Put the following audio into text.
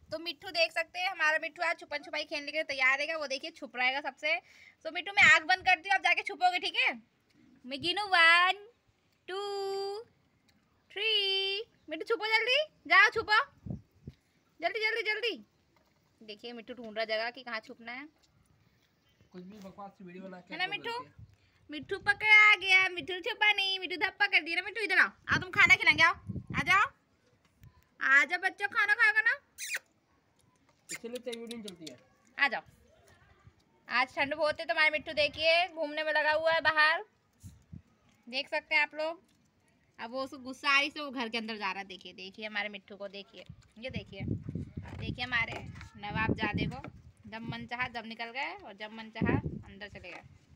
तो मिट्टू देख सकते हैं, हमारा मिट्टू आज छुपन छुपाई खेलने के लिए तैयार है। वो देखिए छुप रहेगा सबसे। तो मिट्टू मैं आंख बंद करती हूँ, आप जाके छुपोगे, ठीक है? मैं गिनू 1 2 3। मिट्टू छुपो, जल्दी जाओ, छुपो जल्दी जल्दी जल्दी। देखिए मिट्टू ढूंढ रहा जगह कि कहाँ छुपना है। कुछ भी बकवास वीडियो बना के है ना मिट्टू? मिट्टू पकड़ा गया, मिट्टू छुपा नहीं, मिट्टू धप्पा कर दिया ना। मिट्टू इधर आओ, आओ तुम खाना खिलाएंगे, आओ आ जाओ, आ जाओ बच्चों, खाना खाएगा ना, इसलिए तो वीडियो चलती है। आ जाओ। आज ठंड बहुत है तो हमारे मिट्टू देखिए घूमने में लगा हुआ है बाहर, देख सकते हैं आप लोग। अब वो गुस्सा आ रही से वो घर के अंदर जा रहा है। देखिए देखिए हमारे मिट्टू को, देखिए ये देखिए, देखिए हमारे नवाबजादे को। जब मन चाहा जब निकल गए और जब मन चाहा अंदर चले गए।